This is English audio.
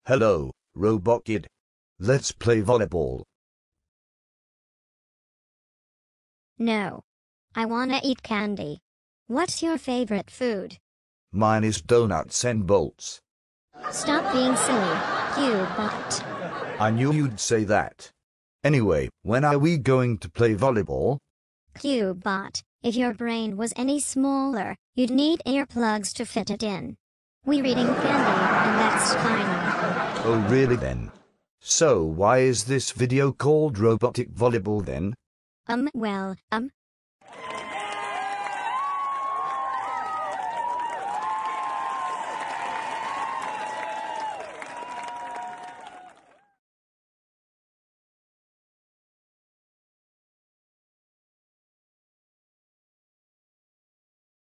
Hello, Robot Kid. Let's play volleyball. No. I wanna eat candy. What's your favorite food? Mine is donuts and bolts. Stop being silly, you bot. I knew you'd say that. Anyway, when are we going to play volleyball? Q-bot, if your brain was any smaller, you'd need earplugs to fit it in. We're eating candy, and that's final. Oh really then? So why is this video called Robotic Volleyball then?